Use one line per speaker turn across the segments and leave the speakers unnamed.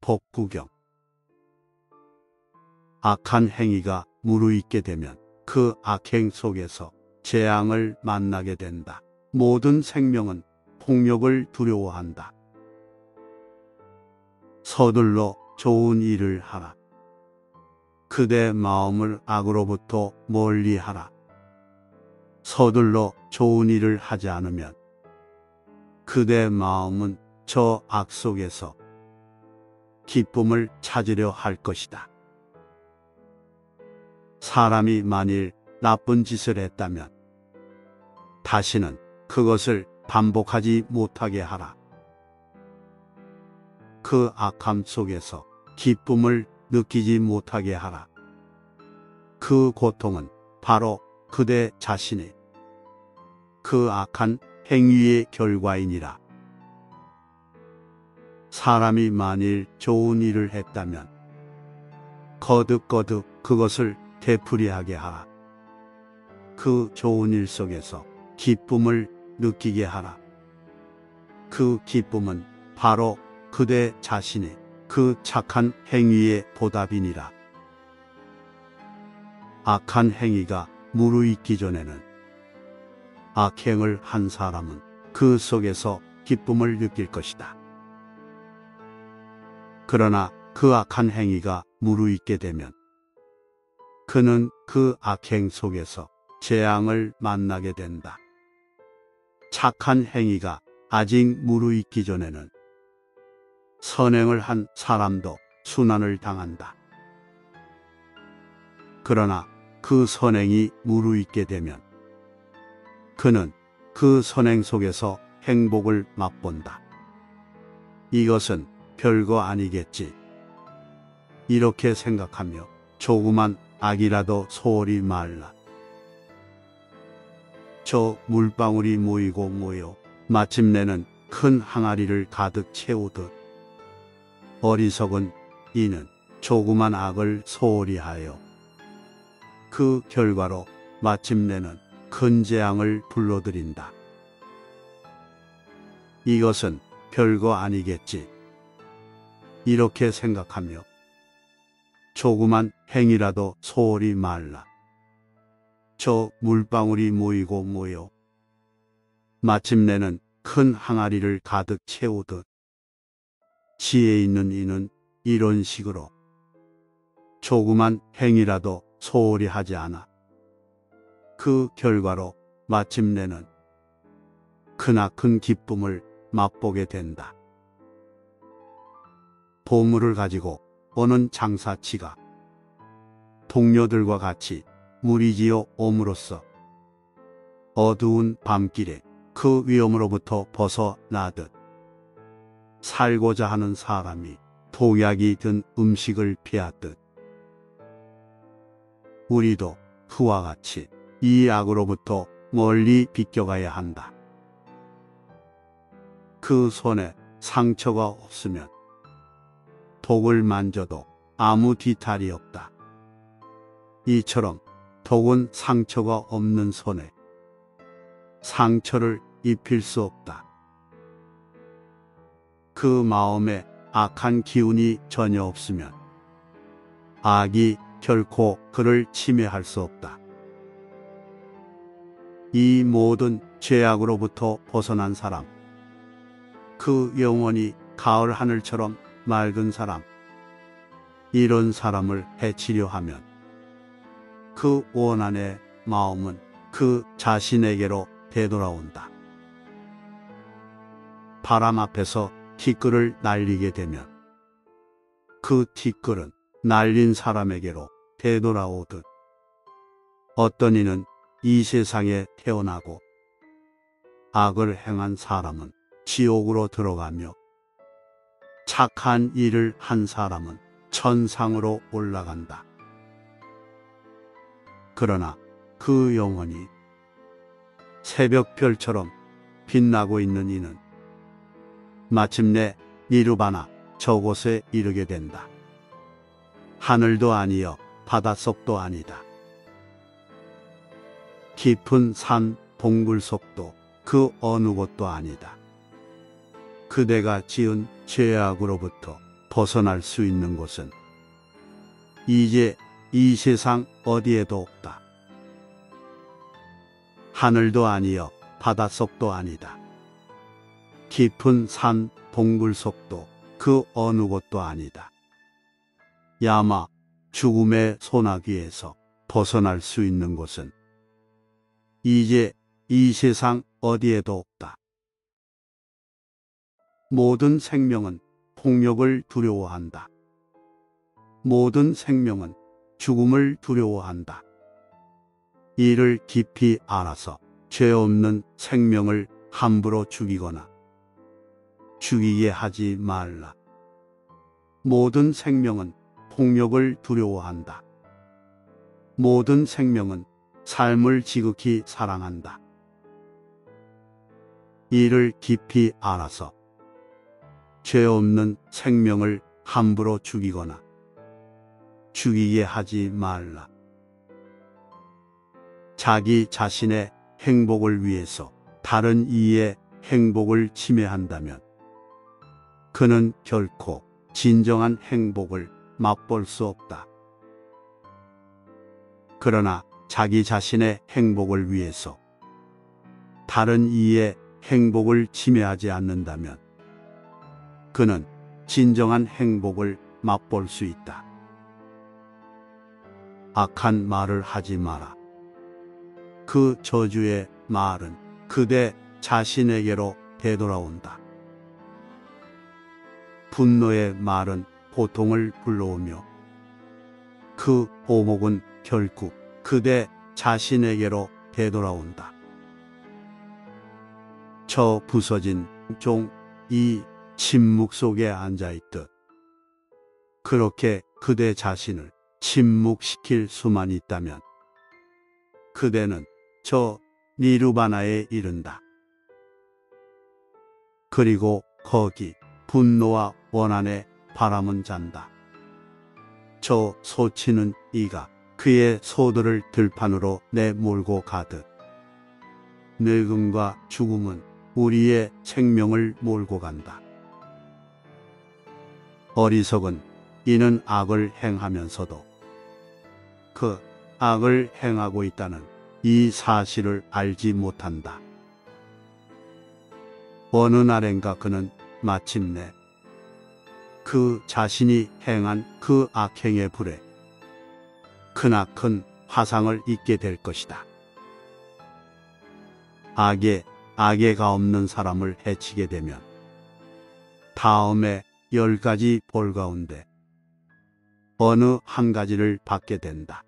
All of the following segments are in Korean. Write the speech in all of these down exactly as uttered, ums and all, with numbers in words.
법구경. 악한 행위가 무르익게 되면 그 악행 속에서 재앙을 만나게 된다. 모든 생명은 폭력을 두려워한다. 서둘러 좋은 일을 하라. 그대 마음을 악으로부터 멀리하라. 서둘러 좋은 일을 하지 않으면 그대 마음은 저 악 속에서 기쁨을 찾으려 할 것이다. 사람이 만일 나쁜 짓을 했다면 다시는 그것을 반복하지 못하게 하라. 그 악함 속에서 기쁨을 느끼지 못하게 하라. 그 고통은 바로 그대 자신의 그 악한 행위의 결과이니라. 사람이 만일 좋은 일을 했다면 거듭거듭 그것을 되풀이하게 하라. 그 좋은 일 속에서 기쁨을 느끼게 하라. 그 기쁨은 바로 그대 자신의 그 착한 행위의 보답이니라. 악한 행위가 무르익기 전에는 악행을 한 사람은 그 속에서 기쁨을 느낄 것이다. 그러나 그 악한 행위가 무르익게 되면 그는 그 악행 속에서 재앙을 만나게 된다. 착한 행위가 아직 무르익기 전에는 선행을 한 사람도 순환을 당한다. 그러나 그 선행이 무르익게 되면 그는 그 선행 속에서 행복을 맛본다. 이것은 별거 아니겠지. 이렇게 생각하며 조그만 악이라도 소홀히 말라. 저 물방울이 모이고 모여 마침내는 큰 항아리를 가득 채우듯 어리석은 이는 조그만 악을 소홀히 하여 그 결과로 마침내는 큰 재앙을 불러들인다. 이것은 별거 아니겠지. 이렇게 생각하며 조그만 행위라도 소홀히 말라. 저 물방울이 모이고 모여 마침내는 큰 항아리를 가득 채우듯 지혜 있는 이는 이런 식으로 조그만 행위라도 소홀히 하지 않아 그 결과로 마침내는 크나큰 기쁨을 맛보게 된다. 보물을 가지고 오는 장사치가 동료들과 같이 무리지어 옴으로써 어두운 밤길에 그 위험으로부터 벗어나듯 살고자 하는 사람이 독약이 든 음식을 피하듯 우리도 그와 같이 이 악으로부터 멀리 비껴가야 한다. 그 손에 상처가 없으면 독을 만져도 아무 뒤탈이 없다. 이처럼 독은 상처가 없는 손에 상처를 입힐 수 없다. 그 마음에 악한 기운이 전혀 없으면 악이 결코 그를 침해할 수 없다. 이 모든 죄악으로부터 벗어난 사람, 그 영혼이 가을 하늘처럼 맑은 사람, 이런 사람을 해치려 하면 그 원한의 마음은 그 자신에게로 되돌아온다. 바람 앞에서 티끌을 날리게 되면 그 티끌은 날린 사람에게로 되돌아오듯 어떤 이는 이 세상에 태어나고 악을 행한 사람은 지옥으로 들어가며 착한 일을 한 사람은 천상으로 올라간다. 그러나 그 영혼이 새벽별처럼 빛나고 있는 이는 마침내 니르바나 저곳에 이르게 된다. 하늘도 아니여 바닷속도 아니다. 깊은 산 동굴 속도 그 어느 곳도 아니다. 그대가 지은 죄악으로부터 벗어날 수 있는 곳은 이제 이 세상 어디에도 없다. 하늘도 아니여 바닷속도 아니다. 깊은 산 동굴 속도 그 어느 곳도 아니다. 야마 죽음의 소나기에서 벗어날 수 있는 곳은 이제 이 세상 어디에도 없다. 모든 생명은 폭력을 두려워한다. 모든 생명은 죽음을 두려워한다. 이를 깊이 알아서 죄 없는 생명을 함부로 죽이거나 죽이게 하지 말라. 모든 생명은 폭력을 두려워한다. 모든 생명은 삶을 지극히 사랑한다. 이를 깊이 알아서 죄 없는 생명을 함부로 죽이거나 죽이게 하지 말라. 자기 자신의 행복을 위해서 다른 이의 행복을 침해한다면 그는 결코 진정한 행복을 맛볼 수 없다. 그러나 자기 자신의 행복을 위해서 다른 이의 행복을 침해하지 않는다면 그는 진정한 행복을 맛볼 수 있다. 악한 말을 하지 마라. 그 저주의 말은 그대 자신에게로 되돌아온다. 분노의 말은 고통을 불러오며 그 오목은 결국 그대 자신에게로 되돌아온다. 저 부서진 종이 침묵 속에 앉아있듯 그렇게 그대 자신을 침묵시킬 수만 있다면 그대는 저 니르바나에 이른다. 그리고 거기 분노와 원한의 바람은 잔다. 저 소치는 이가 그의 소들을 들판으로 내몰고 가듯 늙음과 죽음은 우리의 생명을 몰고 간다. 어리석은 이는 악을 행하면서도 그 악을 행하고 있다는 이 사실을 알지 못한다. 어느 날엔가 그는 마침내 그 자신이 행한 그 악행의 불에 크나큰 화상을 입게 될 것이다. 악에 악애가 없는 사람을 해치게 되면 다음에 열 가지 벌 가운데 어느 한 가지를 받게 된다.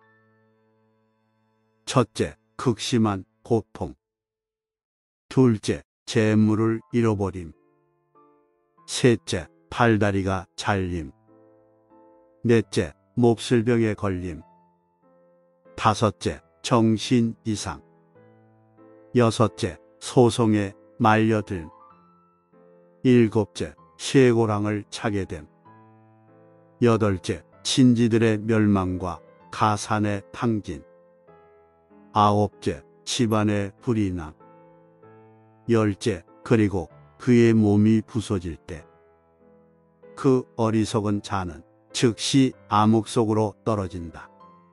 첫째, 극심한 고통. 둘째, 재물을 잃어버림. 셋째, 팔다리가 잘림. 넷째, 몹쓸병에 걸림. 다섯째, 정신 이상. 여섯째, 소송에 말려들m. 일곱째, 쇠고랑을 차게 됨. 여덟째, 친지들의 멸망과 가산의 탕진. 아홉째, 집안의 불이 남. 열째, 그리고 그의 몸이 부서질 때 그 어리석은 자는 즉시 암흑 속으로 떨어진다.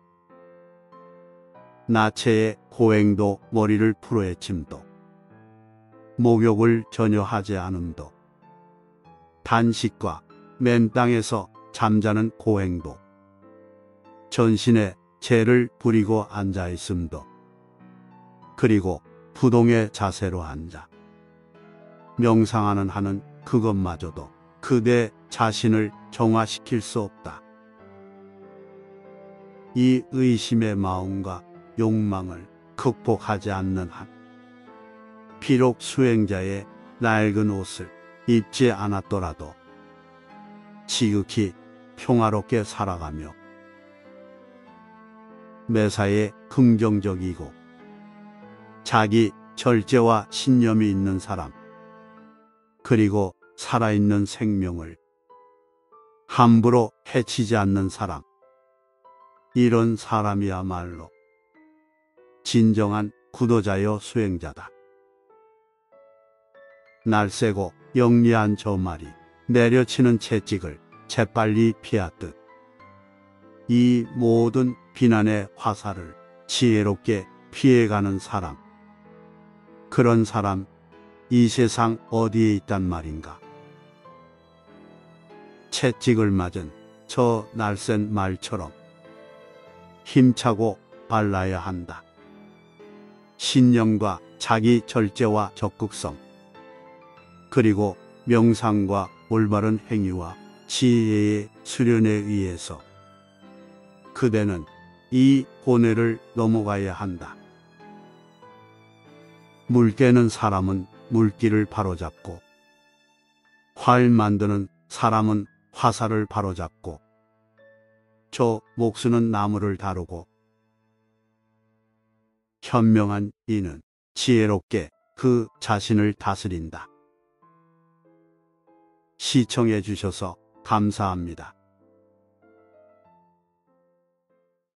나체의 고행도 머리를 풀어헤침도 목욕을 전혀 하지 않음도 단식과 맨 땅에서 잠자는 고행도 전신에 재를 부리고 앉아있음도 그리고 부동의 자세로 앉아 명상하는 하는 그것마저도 그대 자신을 정화시킬 수 없다. 이 의심의 마음과 욕망을 극복하지 않는 한 비록 수행자의 낡은 옷을 입지 않았더라도 지극히 평화롭게 살아가며 매사에 긍정적이고 자기 절제와 신념이 있는 사람, 그리고 살아있는 생명을 함부로 해치지 않는 사람, 이런 사람이야말로 진정한 구도자여 수행자다. 날쌔고 영리한 저 말이 내려치는 채찍을 재빨리 피하듯 이 모든 비난의 화살을 지혜롭게 피해가는 사람. 그런 사람 이 세상 어디에 있단 말인가. 채찍을 맞은 저 날쌘 말처럼 힘차고 발라야 한다. 신념과 자기 절제와 적극성, 그리고 명상과 올바른 행위와 지혜의 수련에 의해서 그대는 이 고뇌를 넘어가야 한다. 물 깨는 사람은 물기를 바로잡고, 활 만드는 사람은 화살을 바로잡고, 저 목수는 나무를 다루고, 현명한 이는 지혜롭게 그 자신을 다스린다. 시청해 주셔서 감사합니다.